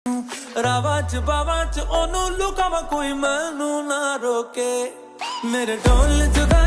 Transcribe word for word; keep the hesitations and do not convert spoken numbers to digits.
रावां च बावां च ओनू लुकावां कोई मैनू ना रोके मेरे ढोल जुदा